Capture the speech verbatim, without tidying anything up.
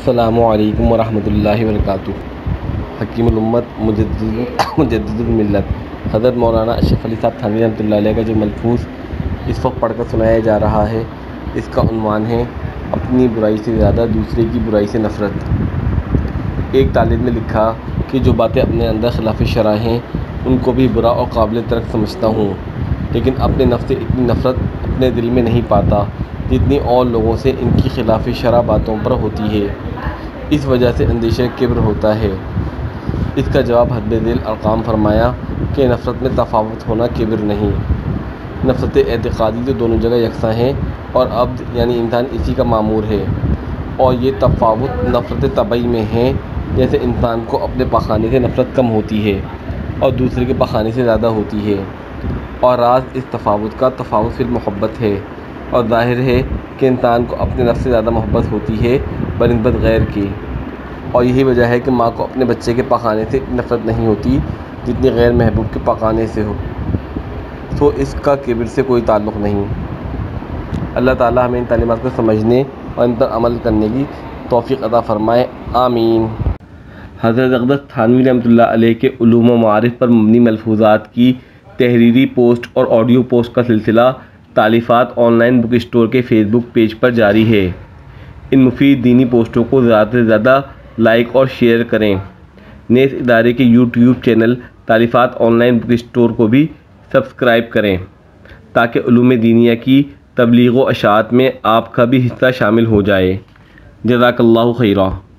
अस्सलामु अलैकुम वरहमतुल्लाहि वबरकातुहू। हकीमुल उम्मत मुजद्दिदुल मिल्लत हज़रत मौलाना अशरफ अली साहब थानवी रहमतुल्लाह अलैह का जो मलफूज़ इस वक्त पढ़कर सुनाया जा रहा है, इसका उन्वान है अपनी बुराई से ज़्यादा दूसरे की बुराई से नफ़रत। एक तालिब ने लिखा कि जो बातें अपने अंदर खिलाफ़ शरअ हैं उनको भी बुरा और काबिल तर्क समझता हूँ, लेकिन अपने नफ्स से इतनी नफ़रत अपने दिल में नहीं पाता जितनी और लोगों से इनकी खिलाफ़ शरअ बातों पर होती है। इस वजह से अंदेशा किब्र होता है। इसका जवाब हद दिल अरकाम फरमाया कि नफ़रत में तफावत होना किब्र नहीं। नफ़रत एतिक़ादी तो दोनों जगह यकसा हैं और अब्द यानी इंसान इसी का मामूर है, और ये तफावत नफ़रत तबई में है। जैसे इंसान को अपने पखाने से नफ़रत कम होती है और दूसरे के पखाने से ज़्यादा होती है, और राज इस तफावत का तफावत फिल मोहब्बत है। और ज़ाहिर है कि इंसान को अपने नफ्स से ज़्यादा मोहब्बत होती है बनिस्बत गैर की, और यही वजह है कि माँ को अपने बच्चे के पकाने से नफ़रत नहीं होती जितनी गैर महबूब के पकाने से हो। तो इसका किब्र से कोई ताल्लुक़ नहीं। अल्लाह ताला हमें इन तालीमात को समझने और इन पर अमल करने की तौफ़ीक़ अता फ़रमाए, आमीन। हज़रत अक़दस थानवी रहमतुल्लाह अलैह के उलूम व मारिफ़ पर मबनी मलफूज़ात की तहरीरी पोस्ट और ऑडियो पोस्ट का सिलसिला तालीफ़ात ऑनलाइन बुक स्टोर के फ़ेसबुक पेज पर जारी है। इन मुफीद दीनी पोस्टों को ज़्यादा से ज़्यादा लाइक और शेयर करें। नेस इदारे के YouTube channel Taleefat online book store को भी सब्सक्राइब करें ताकि उलूम दीनिया की तबलीग व अशाअत में आपका भी हिस्सा शामिल हो जाए। जज़ाकल्लाहु खैरा।